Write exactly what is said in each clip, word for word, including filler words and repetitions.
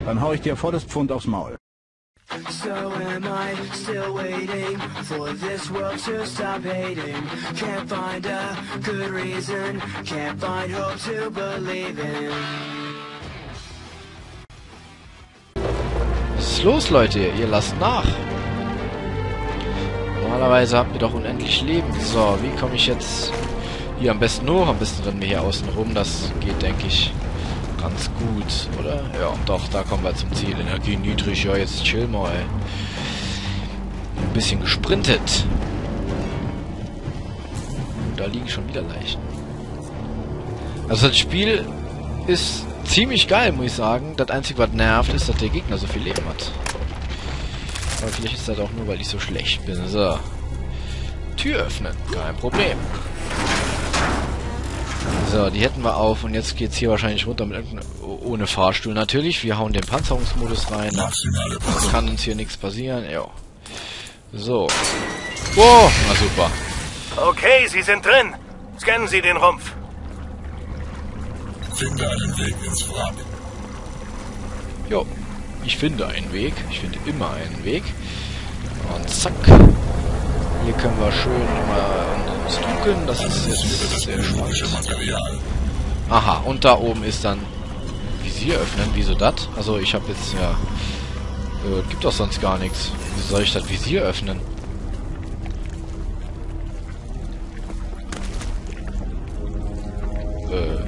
Dann hau ich dir volles Pfund aufs Maul. So am I still waiting for this world to stop hating? Can't find a good reason, can't find hope to believe in. Was ist los, Leute? Ihr lasst nach. Normalerweise habt ihr doch unendlich Leben. So, wie komme ich jetzt hier am besten hoch? Am besten rennen wir hier außen rum. Das geht, denke ich, ganz gut, oder? Ja, doch, da kommen wir zum Ziel. Energie niedrig, ja, jetzt chill mal, ey. Ein bisschen gesprintet. Und da liegen schon wieder Leichen. Also das Spiel ist ziemlich geil, muss ich sagen. Das Einzige, was nervt, ist, dass der Gegner so viel Leben hat. Aber vielleicht ist das auch nur, weil ich so schlecht bin. So. Tür öffnen, kein Problem. So, die hätten wir auf und jetzt geht's hier wahrscheinlich runter mit ohne Fahrstuhl natürlich. Wir hauen den Panzerungsmodus rein. Es kann uns hier nichts passieren. Ja. So. Wow, na super. Okay, Sie sind drin. Scannen Sie den Rumpf. Finde einen Weg ins Wrack. Jo, ich finde einen Weg. Ich finde immer einen Weg. Und zack. Hier können wir schön mal uns ducken. Das ist jetzt sehr spannend. Aha, und da oben ist dann Visier öffnen. Wieso das? Also ich habe jetzt ja... Äh, gibt doch sonst gar nichts. Wie soll ich das Visier öffnen? Äh...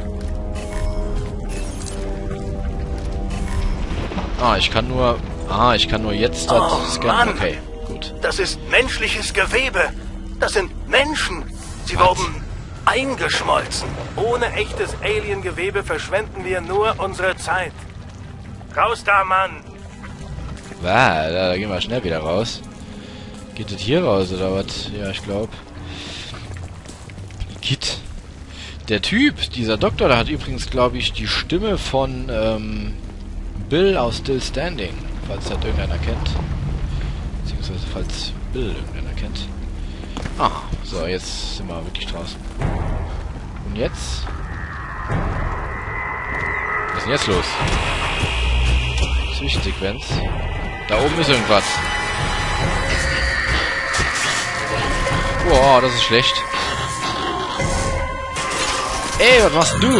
Ah, ich kann nur... Ah, ich kann nur jetzt das Oh, scannen. Mann. Okay, gut. Das ist menschliches Gewebe. Das sind Menschen. Sie Was? wurden eingeschmolzen. Ohne echtes Alien-Gewebe verschwenden wir nur unsere Zeit. Raus da, Mann! Wow, da, da gehen wir schnell wieder raus. Geht das hier raus, oder was? Ja, ich glaube. Kit. Der Typ, dieser Doktor, der hat übrigens, glaube ich, die Stimme von ähm, Bill aus Still Standing. Falls das irgendeiner kennt. Beziehungsweise falls Bill irgendeiner kennt. Ah, so, jetzt sind wir wirklich draußen. Und jetzt? Was ist denn jetzt los? Zwischensequenz. Da oben ist irgendwas. Boah, das ist schlecht. Ey, was machst du?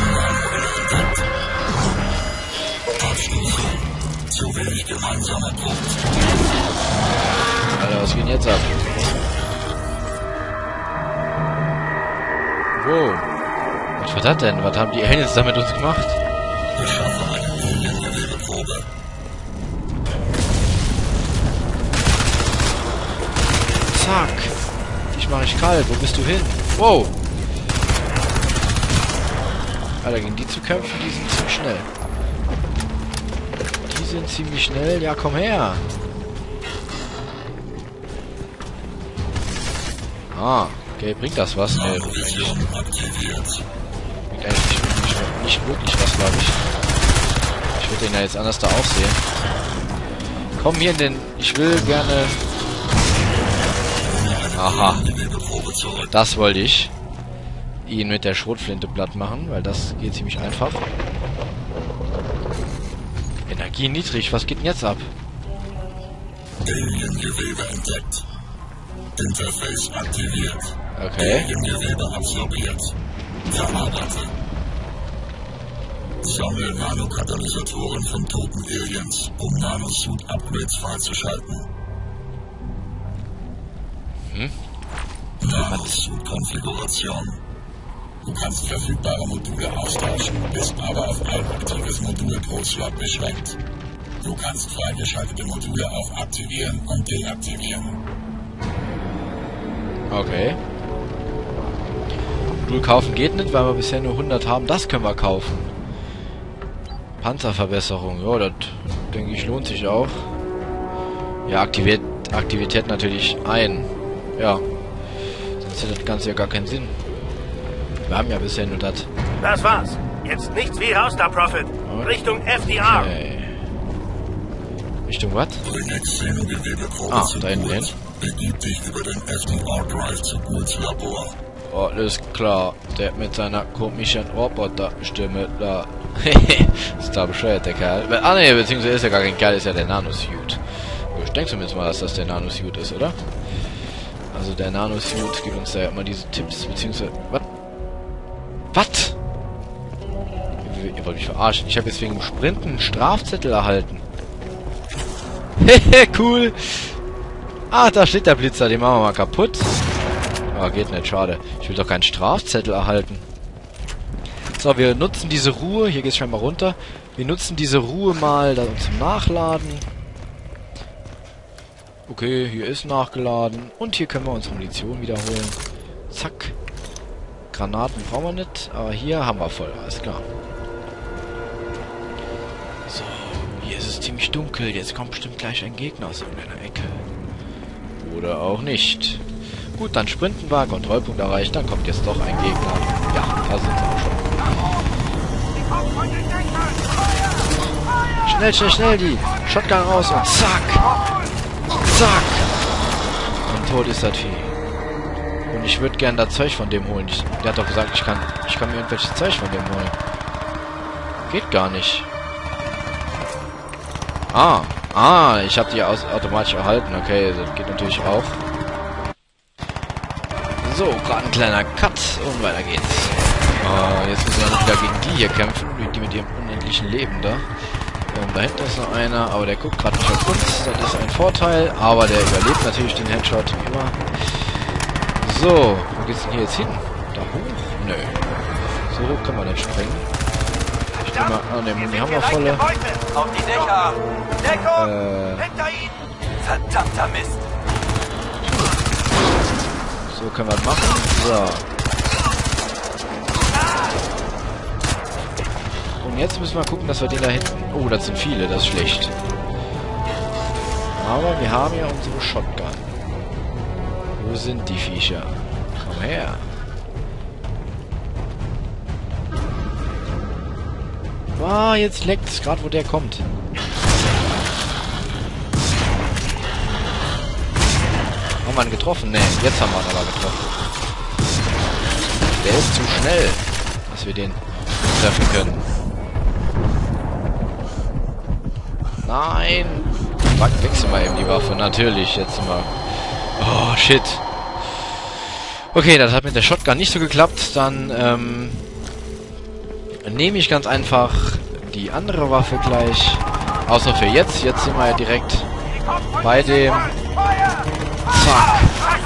Alter, was geht denn jetzt ab? Wow. Was war das denn? Was haben die Aliens da mit uns gemacht? Zack. Dich mache ich kalt. Wo bist du hin? Wow. Alter, gegen die zu kämpfen, die sind ziemlich schnell. Die sind ziemlich schnell. Ja, komm her. Ah, okay. Bringt das was? Nee, bringt eigentlich, bringt eigentlich nicht, wirklich, nicht wirklich was, glaube ich. Ich würde den ja jetzt anders da auch sehen. Komm hier in den... Ich will gerne... Aha. Das wollte ich. Ihn mit der Schrotflinte platt machen, weil das geht ziemlich einfach. Energie niedrig, was geht denn jetzt ab? Alien-Gewebe entdeckt. Interface aktiviert. Okay. Alien-Gewebe absorbiert. Verarbeite. Sammle Nanokatalysatoren von toten Aliens, um Nanosuit-Upgrades freizuschalten. Hm? Nanosuit-Konfiguration. Du kannst verfügbare Module austauschen, bist aber auf ein aktives Modul pro Slot beschränkt. Du kannst freigeschaltete Module auch aktivieren und deaktivieren. Okay. Modul kaufen geht nicht, weil wir bisher nur hundert haben. Das können wir kaufen. Panzerverbesserung. Ja, das denke ich lohnt sich auch. Ja, Aktivität, Aktivität natürlich ein. Ja. Sonst hätte das Ganze ja gar keinen Sinn. Wir haben ja bisher nur das. Das war's. Jetzt nichts wie raus da, Prophet. Richtung F D R. Okay. Richtung was? Ah, da hinten hin. Begib dich über den F D R-Drive zu Goulds Labor. alles klar. Der mit seiner komischen Roboterstimme da. Ist da bescheuert, der Kerl. Ah ne, beziehungsweise ist ja gar kein Kerl, ist ja der Nanosuit. Ich denke zumindest mal, dass das der Nanosuit ist, oder? Also der Nanosuit gibt uns da ja immer diese Tipps, beziehungsweise... Was? Was? Ihr wollt mich verarschen. Ich habe jetzt wegen dem Sprinten einen Strafzettel erhalten. Hehe, cool. Ah, da steht der Blitzer. Den machen wir mal kaputt. Ah, geht nicht. Schade. Ich will doch keinen Strafzettel erhalten. So, wir nutzen diese Ruhe. Hier geht es scheinbar runter. Wir nutzen diese Ruhe mal dann zum Nachladen. Okay, hier ist nachgeladen. Und hier können wir unsere Munition wiederholen. Zack. Granaten brauchen wir nicht. Aber hier haben wir voll. Alles klar. So, hier ist es ziemlich dunkel. Jetzt kommt bestimmt gleich ein Gegner aus irgendeiner Ecke. Oder auch nicht. Gut, dann sprinten wir. Kontrollpunkt erreicht. Dann kommt jetzt doch ein Gegner. Ja, da sind sie auch schon. Schnell, schnell, schnell die Shotgun raus und zack. Zack. Und tot ist das Vieh. Und ich würde gern das Zeug von dem holen. Ich, der hat doch gesagt, ich kann, ich kann mir irgendwelches Zeug von dem holen. Geht gar nicht. Ah, ah, ich habe die aus automatisch erhalten. Okay, das geht natürlich auch. So, gerade ein kleiner Cut und weiter geht's. Ah, jetzt müssen wir wieder gegen die hier kämpfen, die mit ihrem unendlichen Leben da. Und da hinten ist noch einer, aber der guckt gerade nicht auf uns. Das ist ein Vorteil, aber der überlebt natürlich den Headshot, wie immer. So, wo geht's denn hier jetzt hin? Da hoch? Nö. So hoch kann man nicht springen. Ich kann mal... Ah, ne, Muni haben wir volle. Auf die Dächer! Deckung! Äh... Hinter ihnen! Verdammter Mist! So können wir das machen. So. Und jetzt müssen wir gucken, dass wir den da hinten... Oh, das sind viele, das ist schlecht. Aber wir haben ja unsere Shotgun. Wo sind die Viecher? Komm her. Ah, jetzt leckt es gerade, wo der kommt. Haben wir ihn getroffen? Ne, jetzt haben wir ihn aber getroffen. Der ist zu schnell, dass wir den treffen können. Nein! Wechseln wir eben die Waffe. Natürlich, jetzt sind wir... Oh, shit. Okay, das hat mit der Shotgun nicht so geklappt. Dann, ähm... nehme ich ganz einfach die andere Waffe gleich. Außer für jetzt. Jetzt sind wir ja direkt bei dem... Zack.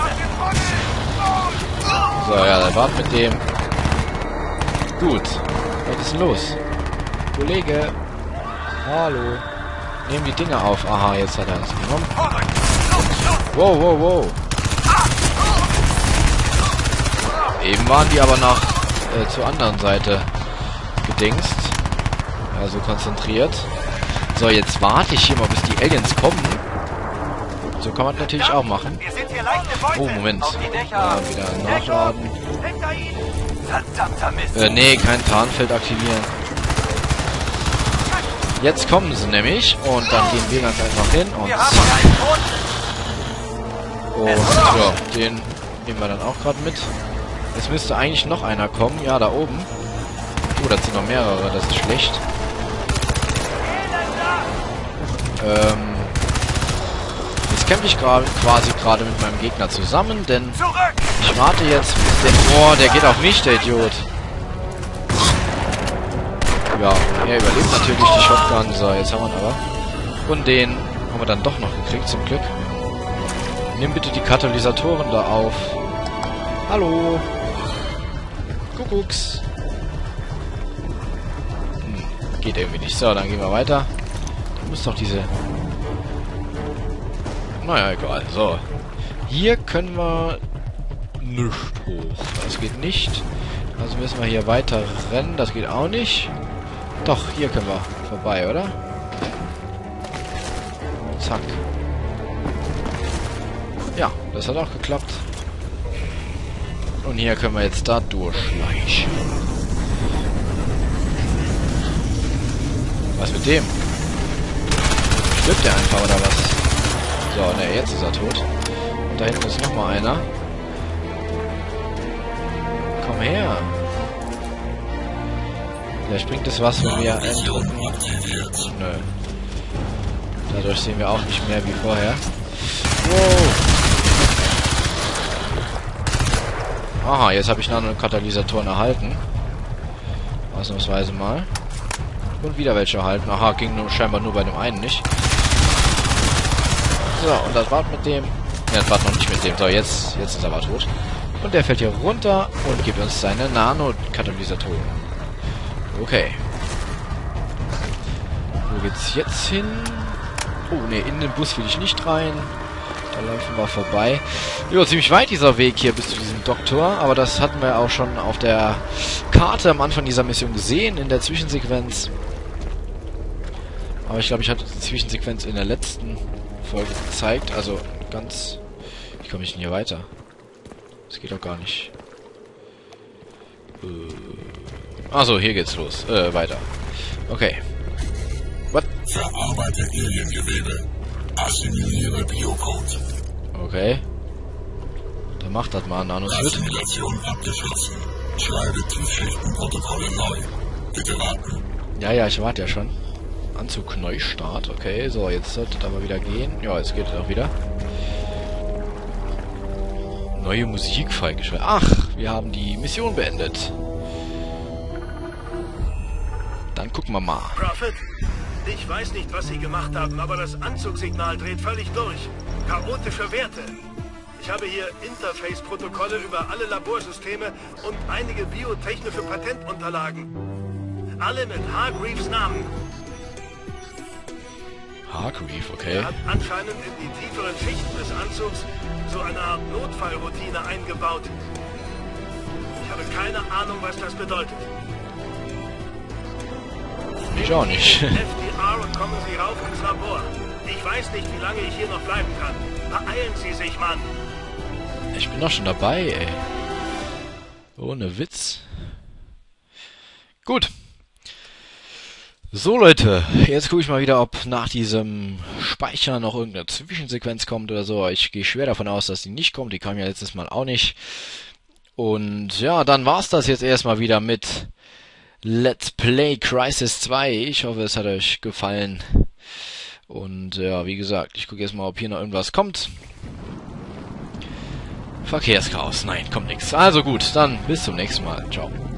So, ja, dann warten mit dem. Gut. Was ist denn los? Kollege. Hallo. Nehmen die Dinger auf. Aha, jetzt hat er uns genommen. Wow, wow, wow. Eben waren die aber noch äh, zur anderen Seite gedingst. Also konzentriert. So, jetzt warte ich hier mal, bis die Aliens kommen. So kann man natürlich auch machen. Oh, Moment. Ja, wieder nachladen. Äh, nee, kein Tarnfeld aktivieren. Jetzt kommen sie nämlich. Und dann gehen wir ganz einfach hin. Und zack. Und ja, den nehmen wir dann auch gerade mit. Es müsste eigentlich noch einer kommen. Ja, da oben. Oh, das sind noch mehrere. Das ist schlecht. Ähm... Jetzt kämpfe ich gerade quasi gerade mit meinem Gegner zusammen, denn ich warte jetzt bis der... Boah, der geht auf mich, der Idiot. Ja, er überlebt natürlich die Shotgun. So, jetzt haben wir ihn aber. Und den haben wir dann doch noch gekriegt, zum Glück. Nimm bitte die Katalysatoren da auf. Hallo. Kuckucks. Hm, geht irgendwie nicht. So, dann gehen wir weiter. Da muss doch diese... Naja, egal. So. Hier können wir nicht hoch. Das geht nicht. Also müssen wir hier weiter rennen. Das geht auch nicht. Doch, hier können wir vorbei, oder? Zack. Ja, das hat auch geklappt. Und hier können wir jetzt da durchschleichen. Was mit dem? Stirbt der einfach, oder was? So, ne, jetzt ist er tot. Und da hinten ist nochmal einer. komm her. Vielleicht bringt es was, wenn wir... Vision aktiviert. Nö. Dadurch sehen wir auch nicht mehr wie vorher. Wow. Aha, jetzt habe ich Nanokatalysatoren erhalten. Ausnahmsweise mal. Und wieder welche erhalten. Aha, ging nur scheinbar nur bei dem einen nicht. So, und das war's mit dem... Ne, das war's noch nicht mit dem. So, jetzt, jetzt ist er aber tot. Und der fällt hier runter und gibt uns seine Nanokatalysatoren. Okay. Wo geht's jetzt hin? Oh, ne, in den Bus will ich nicht rein. Da laufen wir vorbei. Ja, ziemlich weit dieser Weg hier bis zu diesem Doktor. Aber das hatten wir auch schon auf der Karte am Anfang dieser Mission gesehen, in der Zwischensequenz. Aber ich glaube, ich hatte die Zwischensequenz in der letzten Folge gezeigt. Also ganz... Wie komme ich denn hier weiter? Das geht doch gar nicht. Äh... Achso, hier geht's los. Äh, weiter. Okay. What? Verarbeite Aliengewebe. Assimiliere Biocode. Okay. Dann macht das mal, Nanoswit. Assimilation abgeschlossen. Schreibe Tiefschichtenprotokolle neu. Bitte warten. Ja, ja, ich warte ja schon. Anzug Neustart, okay. So, jetzt sollte es aber wieder gehen. Ja, jetzt geht es auch wieder. Neue Musik freigeschaltet. Ach, wir haben die Mission beendet. Dann gucken wir mal. Prophet? Ich weiß nicht, was Sie gemacht haben, aber das Anzugssignal dreht völlig durch. Chaotische Werte. Ich habe hier Interface-Protokolle über alle Laborsysteme und einige biotechnische Patentunterlagen. Alle mit Hargreaves Namen. Hargreave, okay. Er hat anscheinend in die tieferen Schichten des Anzugs so eine Art Notfallroutine eingebaut. Ich habe keine Ahnung, was das bedeutet. Ich auch nicht. F D R und kommen Sie rauf ins Labor. Ich weiß nicht, wie lange ich hier noch bleiben kann. Beeilen Sie sich, Mann. Ich bin doch schon dabei, ey. Ohne Witz. Gut. So, Leute. Jetzt gucke ich mal wieder, ob nach diesem Speichern noch irgendeine Zwischensequenz kommt oder so. Ich gehe schwer davon aus, dass die nicht kommt. Die kam ja letztes Mal auch nicht. Und ja, dann war's das jetzt erstmal wieder mit Let's Play Crysis zwei. Ich hoffe, es hat euch gefallen. Und ja, wie gesagt, ich gucke jetzt mal, ob hier noch irgendwas kommt. Verkehrschaos. Nein, kommt nichts. Also gut, dann bis zum nächsten Mal. Ciao.